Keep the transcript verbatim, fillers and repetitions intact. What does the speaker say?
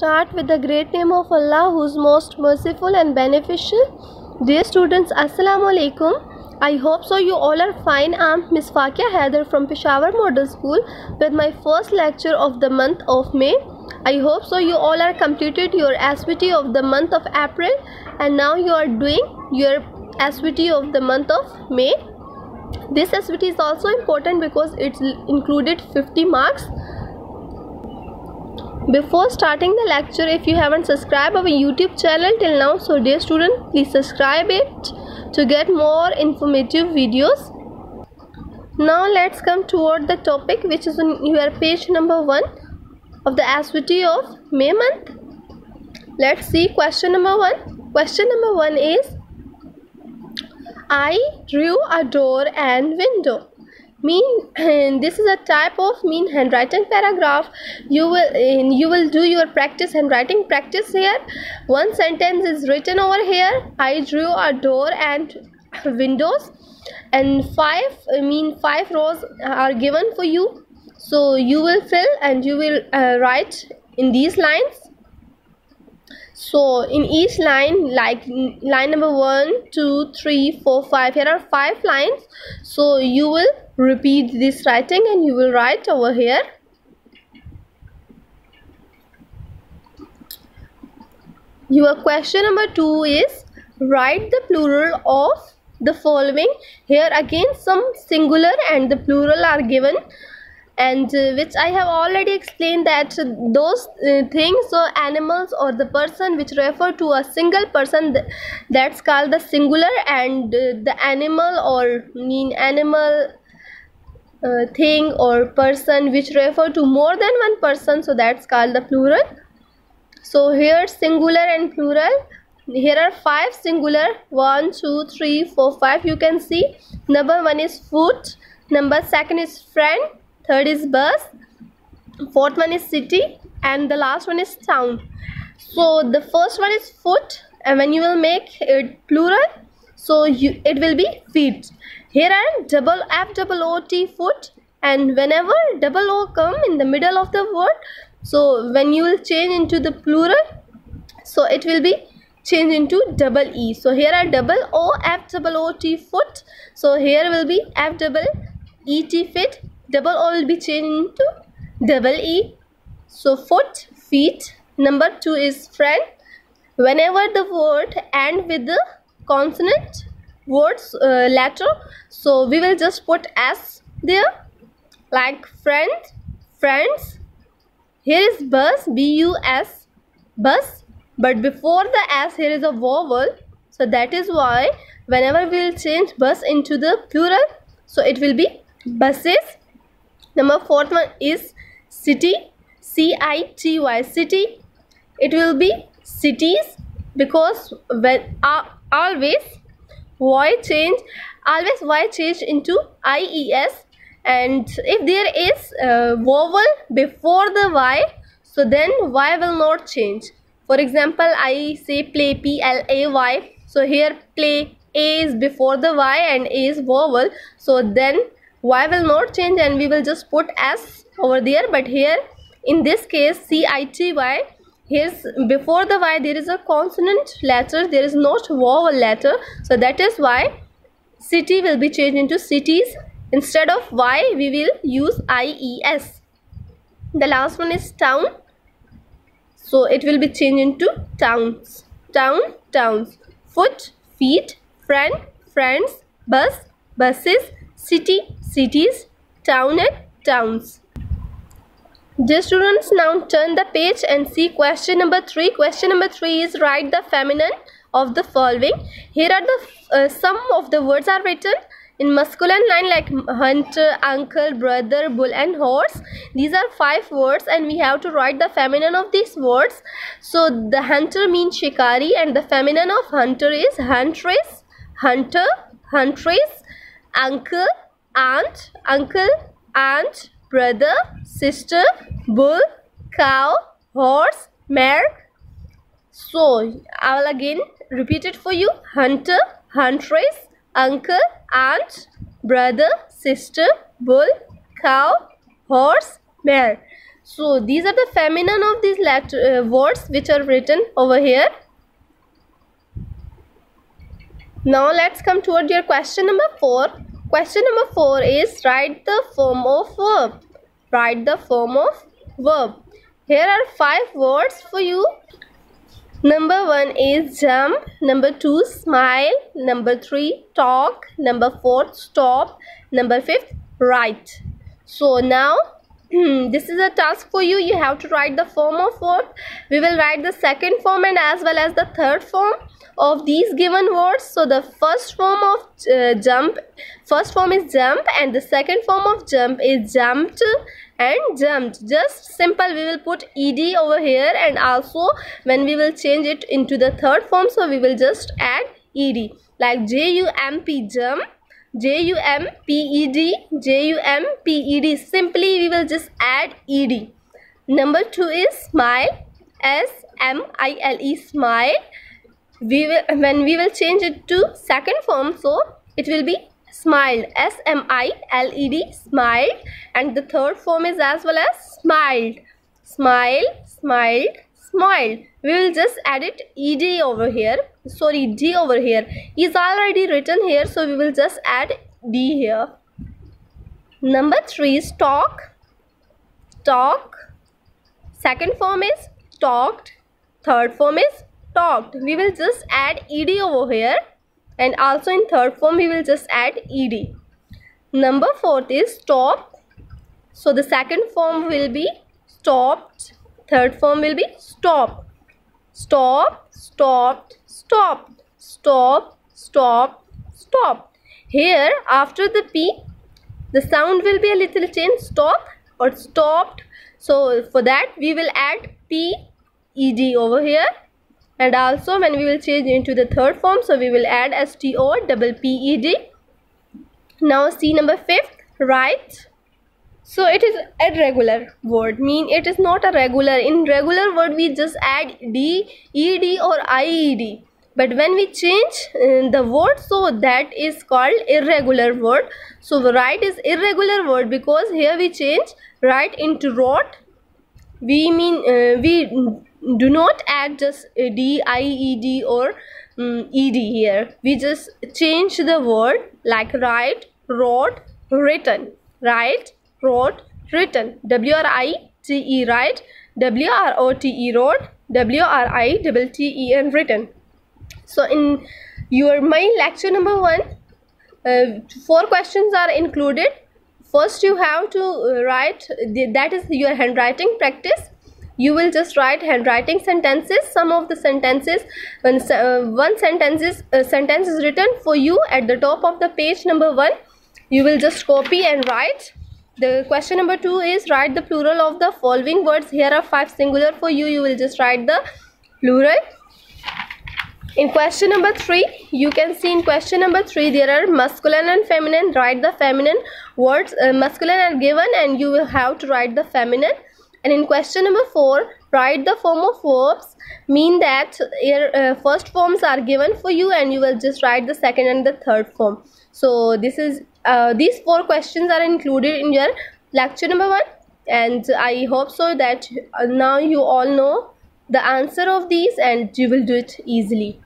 start with the great name of Allah, who is most merciful and beneficial. Dear students, Assalamu alaikum. I hope so you all are fine. I am Miss Fakia Haider from Peshawar Model School with my first lecture of the month of May. I hope so you all are completed your S V T of the month of April and now you are doing your S V T of the month of May. This S V T is also important because it's included fifty marks. Before starting the lecture, if you haven't subscribed our YouTube channel till now, so dear student, please subscribe it to get more informative videos. Now let's come toward the topic, which is on your page number one of the S V T of May month. Let's see question number one. Question number one is, I drew a door and window. Mean this is a type of mean handwriting paragraph. You will you will do your practice handwriting practice here. One sentence is written over here. I drew a door and windows, and five I mean five rows are given for you. So you will fill and you will uh, write in these lines. So in each line, like line number one, two, three, four, five, here are five lines. So you will repeat this writing and you will write over here. Your question number two is, write the plural of the following. Here again some singular and the plural are given, and uh, which I have already explained that uh, those uh, things or animals or the person which refer to a single person, th that's called the singular, and uh, the animal or mean animal uh, thing or person which refer to more than one person, so that's called the plural. So here singular and plural, here are five singular, one, two, three, four, five. You can see number one is foot, number second is friend, third is bus, fourth one is city, and the last one is town. So the first one is foot, and when you will make it plural, so you it will be feet. Here are double F double O T, foot, and whenever double O come in the middle of the word, so when you will change into the plural, so it will be changed into double E. So here are double O F double O T, foot. So here will be F double E T, fit. Double O will be changed into double E. So foot, feet. Number two is friend. Whenever the word end with the consonant words uh, letter, so we will just put S there, like friend, friends. Here is bus, B U S, bus. But before the S, here is a vowel. So that is why whenever we will change bus into the plural, so it will be buses. Number fourth one is city, C I T Y, city. It will be cities, because when uh, always Y change, always Y change into I E S, and if there is a vowel before the Y, so then Y will not change. For example, I say play, P L A Y. So here play, A is before the Y and A is vowel. So then Y will not change and we will just put S over there. But here in this case, C I T Y, here's before the Y there is a consonant letter, there is not vowel letter. So that is why city will be changed into cities. Instead of Y we will use I E S. The last one is town. So it will be changed into towns. Town, towns. Foot, feet, friend, friends, bus, buses, city, cities, town and towns. Dear students, now turn the page and see question number three. Question number three is, write the feminine of the following. Here are the uh, some of the words are written in masculine line, like hunter, uncle, brother, bull and horse. These are five words and we have to write the feminine of these words. So the hunter means shikari and the feminine of hunter is huntress, hunter, huntress, uncle, aunt, uncle, aunt, brother, sister, bull, cow, horse, mare. So I will again repeat it for you. Hunter, huntress, uncle, aunt, brother, sister, bull, cow, horse, mare. So these are the feminine of these letter, uh, words which are written over here. Now let's come toward your question number four. Question number four is write the form of verb. Write the form of verb. Here are five words for you. Number one is jump. Number two, smile. Number three, talk. Number four, stop. Number fifth, write. So now this is a task for you. You have to write the form of verb. We will write the second form and as well as the third form of these given words. So the first form of uh, jump, first form is jump, and the second form of jump is jumped and jumped. Just simple, we will put ed over here, and also when we will change it into the third form, so we will just add ed, like J U M P, jump, J U M P E D, J U M P E D. Simply we will just add ed. Number two is smile, S M I L E, smile. We will, when we will change it to second form, so it will be smiled, S M I L E D, smiled, and the third form is as well as smiled, smile, smiled, smiled. We will just add it ed over here, sorry d over here is already written here, so we will just add d here. Number three is talk, talk, second form is talked, third form is talked. We will just add ed over here, and also in third form we will just add ed. Number fourth is stop. So the second form will be stopped, third form will be stop, stop, stopped, stopped, stop, stop, stop. Here after the p, the sound will be a little change, stop or stopped. So for that we will add p ed over here. And also when we will change into the third form, so we will add S T O double P E D. Now see number fifth, write. So it is a regular word, mean it is not a regular. In regular word we just add D, E D or I E D. But when we change uh, the word, so that is called irregular word. So write is irregular word because here we change write into wrote. We mean uh, we do not add just D, I E D or um, E D here. We just change the word like write, wrote, written. Write, wrote, written. W R I T E, write. W R O T E, wrote. W R I T T E N, written. So in your my lecture number one, uh, four questions are included. First you have to write, that is your handwriting practice. You will just write handwriting sentences. Some of the sentences, when uh, one sentence is uh, sentence is written for you at the top of the page number one, you will just copy and write. The question number two is write the plural of the following words. Here are five singular for you. You will just write the plural. In question number three, you can see in question number three there are masculine and feminine. Write the feminine words. Uh, masculine are given and you will have to write the feminine. And in question number four, write the form of verbs, mean that your uh, first forms are given for you and you will just write the second and the third form. So this is uh, these four questions are included in your lecture number one, and I hope so that now you all know the answer of these and you will do it easily.